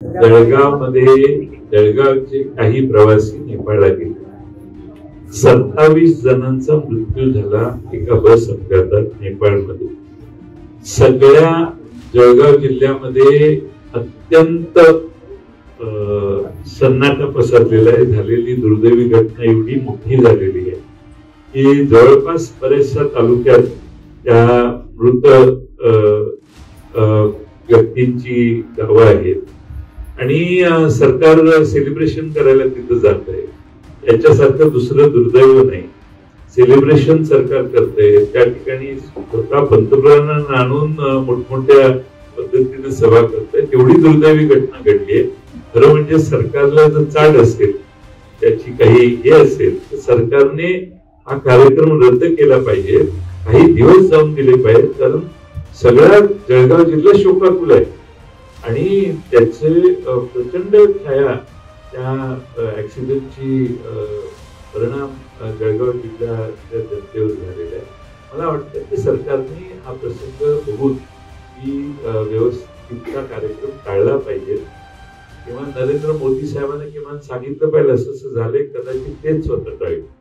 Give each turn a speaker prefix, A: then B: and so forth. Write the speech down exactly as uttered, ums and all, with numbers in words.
A: जळगाव मध्ये जळगावचे काही प्रवासी नेपाळला गेले. सत्तावीस जणांचा मृत्यू झाला एका बस अपघातात नेपाळमध्ये. सगळ्या जळगाव जिल्ह्यामध्ये अत्यंत सन्नाटा पसरलेला आहे. झालेली दुर्दैवी घटना एवढी मोठी झालेली आहे की जवळपास बऱ्याचशा तालुक्यात त्या मृत व्यक्तींची गावं आहेत आणि सरकार सेलिब्रेशन करायला तिथं जात आहे. याच्यासारखं दुसरं दुर्दैव नाही. सेलिब्रेशन सरकार करतंय, त्या ठिकाणी स्वतः पंतप्रधानांना आणून मोठमोठ्या पद्धतीने सभा करतंय. तेवढी दुर्दैवी घटना घडली आहे. खरं म्हणजे सरकारला जर चाड असेल, त्याची काही हे असेल तर सरकारने हा कार्यक्रम रद्द केला पाहिजे. काही दिवस जाऊन दिले पाहिजे, कारण सगळा जळगाव जिल्हा शोकाकुल आहे आणि त्याचे प्रचंड छाया त्या ऍक्सिडेंटची परिणाम जळगाव जिल्ह्याच्या जनतेवर झालेला आहे. मला वाटतं की सरकारने हा प्रसंग बघून की व्यवस्थितचा कार्यक्रम टाळला पाहिजे किंवा नरेंद्र मोदी साहेबांना किमान सांगितलं पाहिजे असं झालंय, कदाचित तेच स्वतः टाळेल.